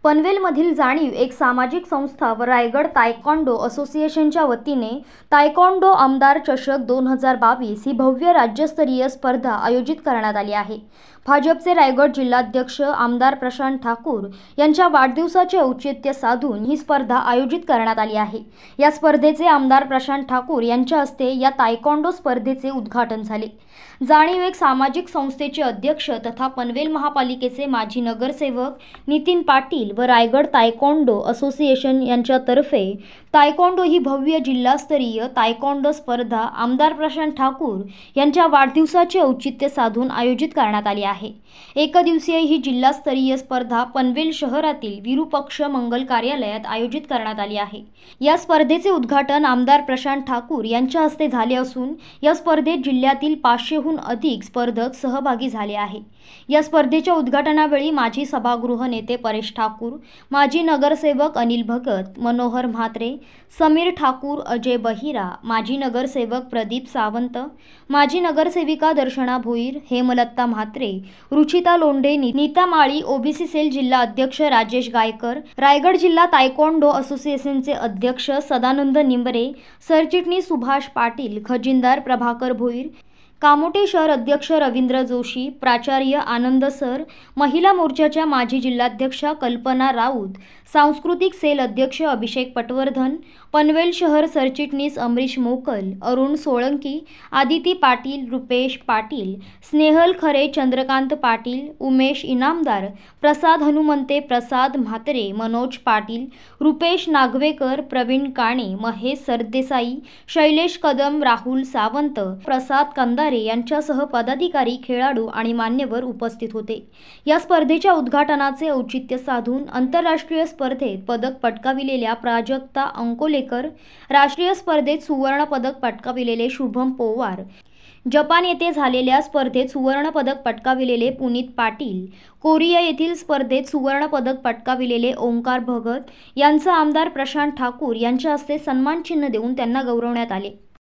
पनवेलमधील जाणीव एक सामाजिक संस्था व रायगड तायक्वांडो असोसिएशनच्या वतीने तायक्वांडो आमदार चषक 2022 ही भव्य राज्यस्तरीय स्पर्धा आयोजित करण्यात आली आहे। भाजपचे रायगड जिल्हाध्यक्ष आमदार प्रशांत ठाकूर यांच्या वाढदिवसाचे औचित्य साधून ही स्पर्धा आयोजित करण्यात आली आहे। या स्पर्धेचे आमदार प्रशांत ठाकूर यांच्या हस्ते या तायक्वांडो स्पर्धेचे उद्घाटन झाले। जाणीव एक सामाजिक संस्थेचे अध्यक्ष तथा पनवेल महापालिकेचे माजी नगरसेवक नितीन पाटील व रायगड तायक्वांडो असोसिएशन यांच्यातर्फे तायक्वांडो ही भव्य जिल्हास्तरीय तायक्वांडो स्पर्धा आमदार प्रशांत ठाकूर यांच्या वाढदिवसाचे औचित्य साधून आयोजित करण्यात आली आहे। एकदिवसीय ही जिल्हास्तरीय स्पर्धा पनवेल शहरातील विरूपक्ष मंगल कार्यालयात आयोजित करण्यात आली आहे। या स्पर्धेचे उद्घाटन आमदार प्रशांत ठाकूर यांच्या हस्ते झाले असून या स्पर्धेत जिल्ह्यातील 500हून अधिक स्पर्धक सहभागी झाले आहे। या स्पर्धेच्या उद्घाटनावेळी माजी सभागृह नेते परेश ठाकूर, माजी नगरसेवक अनिल भगत, मनोहर म्हात्रे, समीर ठाकूर, अजय बहिरा, माजी नगरसेवक प्रदीप सावंत, माजी नगरसेविका दर्शना भोईर, हेमलता म्हात्रे, रुचिता लोंढे, नीता माळी, ओबीसी सेल जिल्हा अध्यक्ष राजेश गायकर, रायगड जिल्हा तायक्वांडो असोसिएशनचे अध्यक्ष सदानंद निंबरे, सरचिटणीस सुभाष पाटील, खजिनदार प्रभाकर भोईर, कामोटे शहर अध्यक्ष रवींद्र जोशी, प्राचार्य आनंद सर, महिला मोर्चाच्या माजी जिल्हाध्यक्षा कल्पना राऊत, सांस्कृतिक सेल अध्यक्ष अभिषेक पटवर्धन, पनवेल शहर सरचिटणीस अमरीश मोकल, अरुण सोळंकी, आदिती पाटील, रुपेश पाटील, स्नेहल खरे, चंद्रकांत पाटील, उमेश इनामदार, प्रसाद हनुमंते, प्रसाद म्हात्रे, मनोज पाटील, रुपेश नागवेकर, प्रवीण काणे, महेश सरदेसाई, शैलेश कदम, राहुल सावंत, प्रसाद कंदारे यांच्यासह पदाधिकारी, खेळाडू आणि मान्यवर उपस्थित होते। या स्पर्धेच्या उद्घाटनाचे औचित्य साधून आंतरराष्ट्रीय स्पर्धेत पदक पटकाविलेल्या प्राजक्ता अंकोलेकर, राष्ट्रीय स्पर्धेत सुवर्ण पदक पटकाविलेले शुभम पोवार, जपान येथे झालेल्या स्पर्धेत सुवर्ण पदक पटकाविलेले पुनीत पाटील, कोरिया येथील स्पर्धेत सुवर्ण पदक पटकाविलेले ओंकार भगत यांचा आमदार प्रशांत ठाकूर यांच्या हस्ते सन्मान चिन्ह देऊन त्यांना गौरवण्यात आले।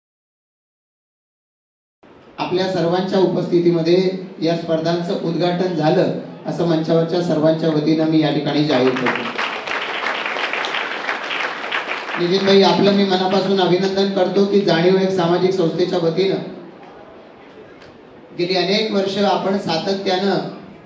आपल्या सर्वांच्या उपस्थितीमध्ये या स्पर्धांचं उद्घाटन झालं असं मंचावरच्या सर्वांच्या वतीने मी या ठिकाणी जाहीर करतो। नितीन भाई, आपलं मी मनापासून अभिनंदन करतो की जाणीव एक सामाजिक संस्थेच्या वतीने गेली अनेक वर्ष आपण सातत्यानं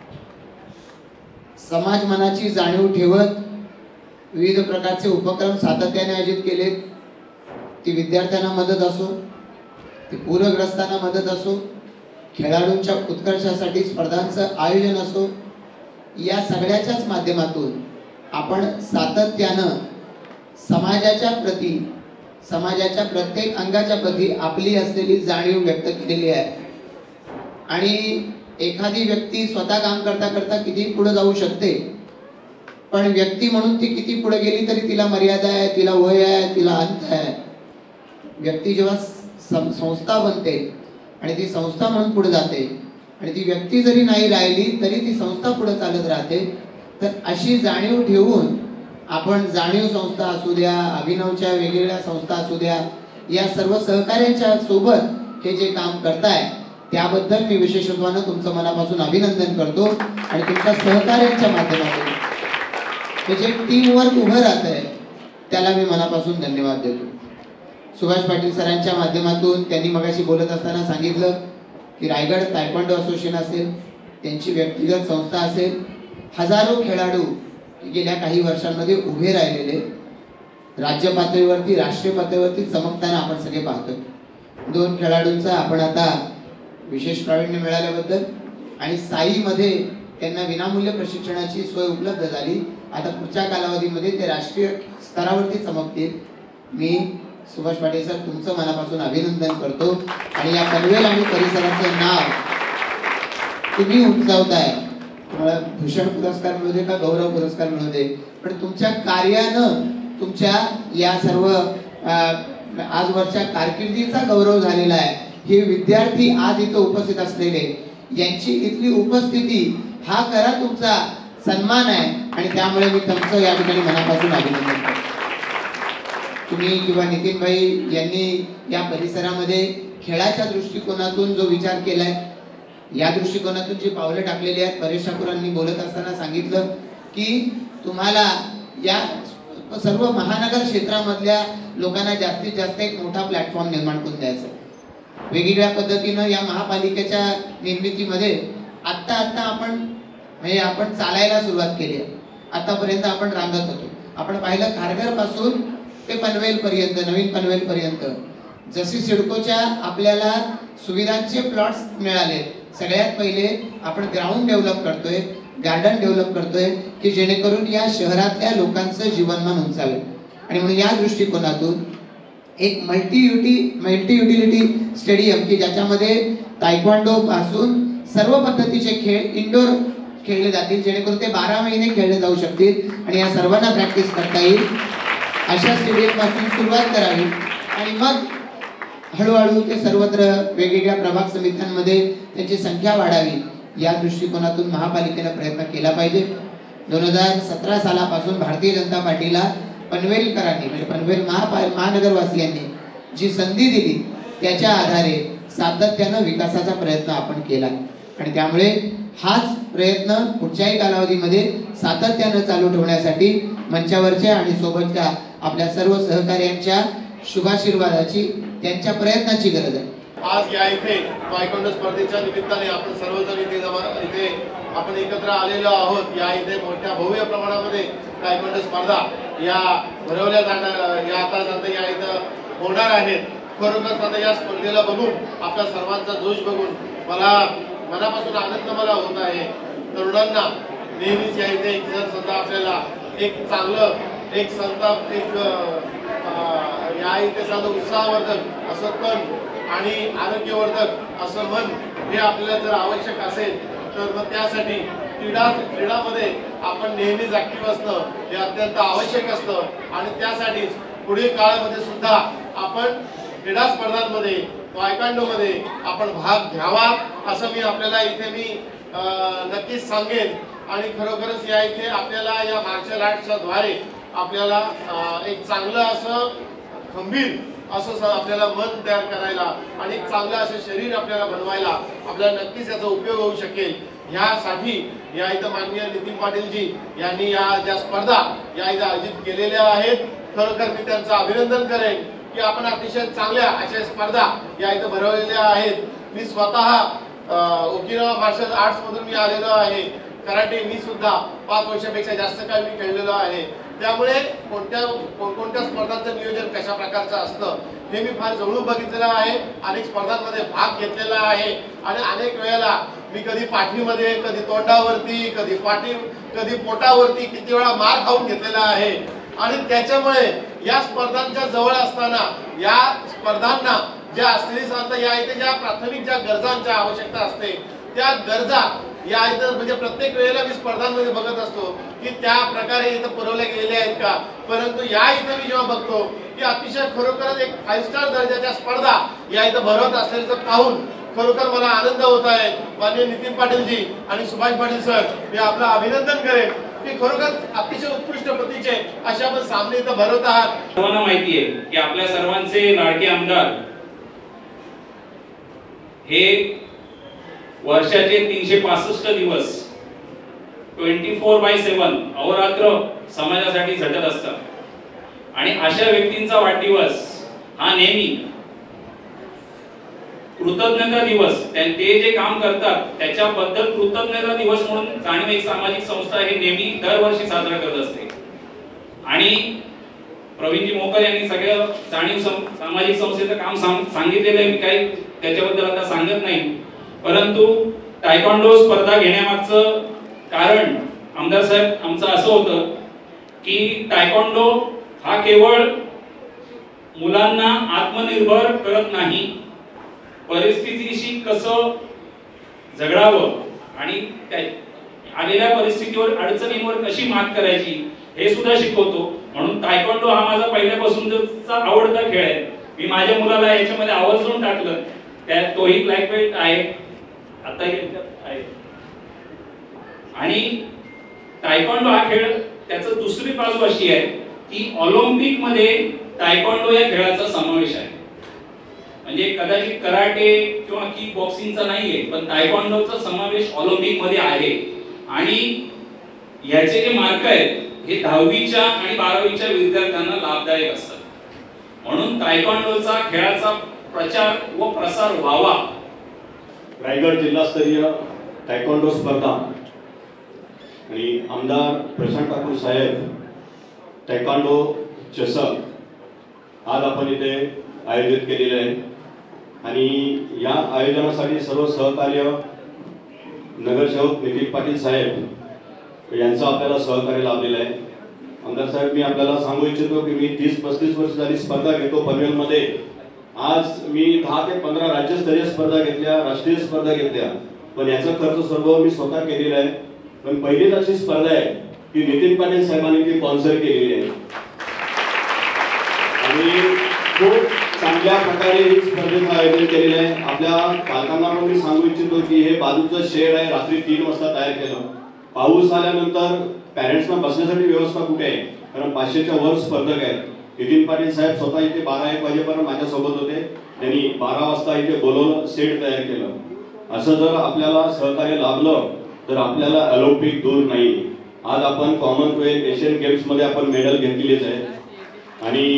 समाज मनाची जाणीव ठेवत विविध प्रकारचे उपक्रम सातत्याने आयोजित केले। ती विद्यार्थ्यांना मदत असो, ती पूरग्रस्तांना मदत असो, खेळाडूंच्या उत्कर्षासाठी स्पर्धांचं आयोजन असो, या सगळ्याच्याच माध्यमातून आपण सातत्यानं समाजाच्या प्रती, समाजाच्या प्रत्येक अंगाच्या प्रती आपली असलेली जाणीव व्यक्त केलेली आहे। आणि एखादी व्यक्ती स्वतः काम करता करता किती पुढे जाऊ शकते, पण व्यक्ती म्हणून ती किती पुढे गेली तरी तिला मर्यादा आहे, तिला वय आहे, तिला अंत आहे। व्यक्ती जेव्हा संस्था बनते आणि ती संस्था म्हणून पुढे जाते आणि ती व्यक्ती जरी नाही राहिली तरी ती संस्था पुढे चालत राहते। तर अशी जाणीव ठेवून आपण जाणीव संस्था असू द्या, अभिनवच्या वेगवेगळ्या संस्था असू द्या, या सर्व सहकार्यांच्या सोबत हे जे काम करताय त्याबद्दल मी विशेषत्वाने तुमचं मनापासून अभिनंदन करतो। आणि तुमच्या सहकार्यांच्या माध्यमातून हे जे टीम वर्क उभं राहत आहे त्याला मी मनापासून धन्यवाद देतो। सुभाष पाटील सरांच्या माध्यमातून त्यांनी मगाशी बोलत असताना सांगितलं की रायगड तायक्वांडो असोसिएशन असेल, त्यांची व्यक्तिगत संस्था असेल, हजारो खेळाडू गेल्या काही वर्षांमध्ये उभे राहिलेले राज्य पातळीवरती, राष्ट्रीय पातळीवरती चमकताना आपण सगळे पाहतो। 2 खेळाडूंचा आपण आता विशेष प्रावीण्य मिळाल्याबद्दल आणि साईमध्ये त्यांना विनामूल्य प्रशिक्षणाची सोय उपलब्ध झाली। आता पुढच्या कालावधीमध्ये ते राष्ट्रीय स्तरावरती चमकतील। मी सुभाष पाटील सर तुमचं मनापासून अभिनंदन करतो आणि या पनवेल आणि परिसराचं नाव तुम्ही उंचावताय। तुम्हाला भूषण पुरस्कार मिळू दे का गौरव पुरस्कार मिळू दे, पण तुमच्या कार्यानं तुमच्या या सर्व आजवरच्या कारकिर्दीचा गौरव झालेला आहे। हे विद्यार्थी आज इथे उपस्थित असलेले यांची इथली उपस्थिती हा खरा तुमचा सन्मान आहे आणि त्यामुळे मी तुमचं या ठिकाणी मनापासून अभिनंदन करतो। तुम्ही किंवा नितीन भाई यांनी या परिसरामध्ये खेळाच्या दृष्टिकोनातून जो विचार केलाय, या दृष्टिकोनातून जी पावले टाकलेली आहेत, परेश ठाकूरांनी बोलत असताना सांगितलं की तुम्हाला या सर्व महानगर क्षेत्रामधल्या लोकांना जास्तीत जास्त एक मोठा प्लॅटफॉर्म निर्माण करून द्यायचा. वेगवेगळ्या पद्धतीनं या महापालिकेच्या निर्मितीमध्ये आत्ता आपण चालायला सुरुवात केली आहे. आतापर्यंत आपण रांगत होतो. आपण पाहिलं खारघर पासून ते पनवेल पर्यंत, नवीन पनवेल पर्यंत जशी सिडकोच्या आपल्याला सुविधांचे प्लॉट्स मिळाले, सगळ्यात पहिले आपण ग्राउंड डेव्हलप करतोय, गार्डन डेव्हलप करतोय की जेणेकरून या शहरातल्या लोकांचं जीवनमान उंचावेल. आणि म्हणून या दृष्टिकोनातून एक मल्टी युटिलिटी स्टेडियम की ज्याच्यामध्ये तायक्वांडो पासून सर्व पद्धतीचे खेळ इंडोर खेळले जातील, जेणेकरून ते 12 महिने खेळले जाऊ शकतील आणि या सर्वांना प्रॅक्टिस करता येईल. अशा स्टेडियम पासून सुरुवात करावी आणि मग हळूहळू ते सर्वत्र वेगवेगळ्या प्रभाग समित्यांमध्ये त्याची संख्या वाढावी. या दृष्टिकोनातून महापालिकेने प्रयत्न केला पाहिजे. 2017 सालापासून भारतीय जनता पार्टीला पनवेलकरांनी म्हणजे पनवेल महानगरवासियांनी जी संधी दिली त्याच्या आधारे सातत्यानं विकासाचा प्रयत्न आपण केला आणि त्यामुळे हाच प्रयत्न पुढच्याही कालावधीमध्ये सातत्यानं चालू ठेवण्यासाठी मंचावरच्या आणि सोबतच्या आपल्या सर्व सहकार्यांच्या शुभाशीर्वादाची, त्यांच्या प्रयत्नाची गरज आहे. आज या इथे तायक्वांडो स्पर्धेच्या निमित्ताने आपण सर्वजण इथे आपण एकत्र आलेलो आहोत. या इथे मोठ्या भव्य प्रमाणामध्ये तायक्वांडो स्पर्धा या भरवल्या जाणार, या आता या इथं होणार आहेत. खरोखर आता या स्पर्धेला बघून आपल्या सर्वांचा जोश बघून मला मनापासून आनंद मला होत आहे. तरुणांना नेहमीच या इथे सुद्धा आपल्याला एक चांगलं एक संताप एक या इथे साधं उत्साहवर्धक असं तन आणि आरोग्यवर्धक असं मन हे आपल्याला जर आवश्यक असेल तर मग त्यासाठी क्रीडामध्ये आपण नेहमीच ऍक्टिव्ह असणं हे अत्यंत आवश्यक असतं आणि त्यासाठीच पुढील काळामध्ये सुद्धा आपण क्रीडा स्पर्धांमध्ये तायक्वांडोमध्ये आपण भाग घ्यावा असं मी आपल्याला इथे नक्कीच सांगेन. आणि खरोखरच या इथे आपल्याला या मार्शल आर्टच्या द्वारे आपल्याला एक चांगलं असं खंबीर असं आपल्याला मन तयार करायला आणि एक चांगलं असं शरीर आपल्याला बनवायला आपल्याला नक्कीच याचा उपयोग होऊ शकेल. ह्यासाठी या इथं माननीय नितीन पाटीलजी यांनी या ज्या स्पर्धा या इथं आयोजित केलेल्या आहेत, खरोखर मी त्यांचं अभिनंदन करेन की आपण अतिशय चांगल्या अशा स्पर्धा या इथं भरवलेल्या आहेत. मी स्वतः ओकिनावा मार्शल आर्ट्स मधून मी आलेलो आहे. कराटे मी सुद्धा 5 वर्षापेक्षा जास्त काळ मी खेळलेलो आहे. त्यामुळे कोणत्या स्पर्धांचं नियोजन कशा प्रकारचं असतं हे मी फार जवळून बघितलेलं आहे. अनेक स्पर्धांमध्ये भाग घेतलेला आहे आणि अनेक वेळेला मी कधी पाठीमध्ये, कधी तोंडावरती, कधी पोटावरती किती वेळा मार खाऊन घेतलेला आहे. आणि त्याच्यामुळे या स्पर्धांच्या जवळ असताना या स्पर्धांना ज्या असलेली संस्था या इथे ज्या प्राथमिक ज्या गरजांच्या आवश्यकता असते त्या गरजा या इथं म्हणजे प्रत्येक वेळेला मी स्पर्धांमध्ये बघत असतो की त्या प्रकारे इथं पुरवल्या गेलेल्या आहेत का. परंतु या इथं मी जेव्हा बघतो की अतिशय खरोखरच एक 5 स्टार दर्जाच्या स्पर्धा या इथं भरवत असल्याचं पाहून खरोखर मला आनंद होत आहे. माननीय नितीन पाटीलजी आणि सुभाष पाटील सर, मी आपलं अभिनंदन करेन की खरोखर अतिशय उत्कृष्ट प्रतीचे असे आपण सामने इथं भरवत आहात. सर्वांना माहिती आहे की आपल्या सर्वांचे लाडके आमदार हे वर्षाचे 365 दिवस 24/7 अहोरात्र समाजासाठी झटत असतात आणि अशा व्यक्तींचा वाढदिवस हा नेहमी कृतज्ञता दिवस, ते जे काम करतात त्याच्याबद्दल कृतज्ञता दिवस म्हणून जाणीव एक सामाजिक संस्था हे नेहमी दरवर्षी साजरा करत असते. आणि प्रवीणजी मोकर यांनी सगळं जाणीव सामाजिक संस्थेचं काम सांगितलेलं आहे. मी काही त्याच्याबद्दल आता सांगत नाही. परंतु तायक्वांडो स्पर्धा घेण्यामागचं कारण आमदार साहेब आमचं असं होतं की तायक्वांडो हा केवळ मुलांना आत्मनिर्भर करत नाही, परिस्थितीशी कसं झगडावं आणि आलेल्या परिस्थितीवर अडचणींवर कशी मात करायची हे सुद्धा शिकवतो. म्हणून तायक्वांडो हा माझा पहिल्यापासूनचा आवडता खेळ आहे. मी माझ्या मुलाला याच्यामध्ये आवर्जून टाकलं. तोही ब्लॅक बेल्ट आहे, आता आहे. आणि तायक्वांडो हा खेळ त्याचं दुसरी बाजू अशी आहे की ऑलिम्पिक मध्ये तायक्वांडो या खेळाचा समावेश आहे. म्हणजे कदाचित कराटे किंवा किक बॉक्सिंगचा नाहीये, पण तायक्वांडोचा समावेश ऑलिम्पिक मध्ये आहे. आणि याचे जे मार्क आहेत हे 10वीच्या आणि 12वीच्या विद्यार्थ्यांना लाभदायक असतात. म्हणून तायक्वांडोचा खेळाचा प्रचार व प्रसार व्हावा. रायगड जिल्हास्तरीय तायक्वांडो स्पर्धा आणि आमदार प्रशांत ठाकूर साहेब तायक्वांडो चषक आज आपण इथे आयोजित केलेले आहे आणि या आयोजनासाठी सर्व सहकार्य नगरसेवक नितीन पाटील साहेब यांचं आपल्याला सहकार्य लाभलेलं आहे. आमदार साहेब, मी आपल्याला सांगू इच्छितो की मी 30-35 वर्ष झाली स्पर्धा घेतो पनवेलमध्ये. आज मी 10 ते 15 राज्यस्तरीय स्पर्धा घेतल्या, राष्ट्रीय स्पर्धा घेतल्या, पण याचा खर्च सर्व मी स्वतः केलेला आहे. पण पहिलीच अशी स्पर्धा आहे की नितीन पाटील साहेबांनी ती स्पॉन्सर केलेली आहे आणि खूप चांगल्या प्रकारे ही स्पर्धेचं आयोजन केलेलं आहे. आपल्या पालकांना पण मी सांगू इच्छितो की हे बाजूचं शेड आहे, रात्री 3 वाजता तयार केलं. पाऊस आल्यानंतर पॅरेंट्सना बसण्यासाठी व्यवस्था कुठे आहे, कारण 500च्या वर स्पर्धक आहेत. नितीन पाटील साहेब स्वतः इथे 12-1 वाजेपर्यंत माझ्यासोबत होते. त्यांनी 12 वाजता इथे बोलवलं, सेट तयार केलं. असं जर आपल्याला सहकार्य लाभलं तर आपल्याला ऑलिम्पिक दूर नाही. आज आपण कॉमनवेल्थ एशियन गेम्स मध्ये आपण मेडल घेतलेलेच आहे आणि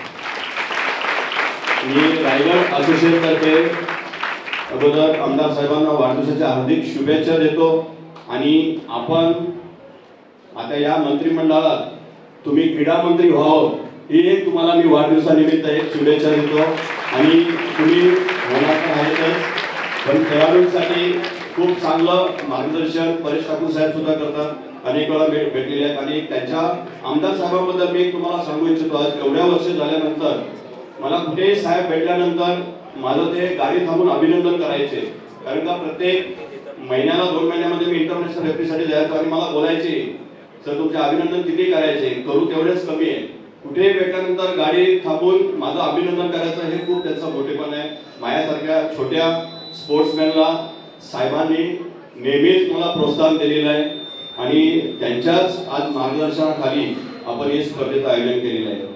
मी रायगड असोसिएशन तर्फे अगोदर आमदार साहेबांना वाढदिवसाच्या हार्दिक शुभेच्छा देतो आणि आपण आता या मंत्रिमंडळात तुम्ही क्रीडा मंत्री व्हावं ही एक तुम्हाला मी वाढदिवसानिमित्त एक शुभेच्छा देतो आणि तुम्ही होणार तर आहेतच, पण खेळाडूंसाठी खूप चांगलं मार्गदर्शन परेश ठाकूर साहेब सुद्धा करतात. अनेक वेळा भेटलेले आहेत आणि त्यांच्या आमदार साहेबांबद्दल मी तुम्हाला सांगू इच्छितो. आज एवढ्या वर्ष झाल्यानंतर मला कुठेही साहेब भेटल्यानंतर माझं ते गाडी थांबून अभिनंदन करायचे, कारण का प्रत्येक महिन्याला 2 महिन्यामध्ये मी इंटरनॅशनल रेफ्रीसाठी जायचो आणि मला बोलायचे, सर तुमचे अभिनंदन किती करायचे, करू तेवढेच कमी आहे. कुठेही भेटल्यानंतर गाडी थांबून माझं अभिनंदन करायचं हे खूप त्यांचं मोठेपण आहे. माझ्यासारख्या छोट्या स्पोर्ट्समॅनला साहेबांनी नेहमीच मला प्रोत्साहन दिलेलं आहे आणि त्यांच्याच आज मार्गदर्शनाखाली आपण हे स्पर्धेचं आयोजन केलेलं आहे.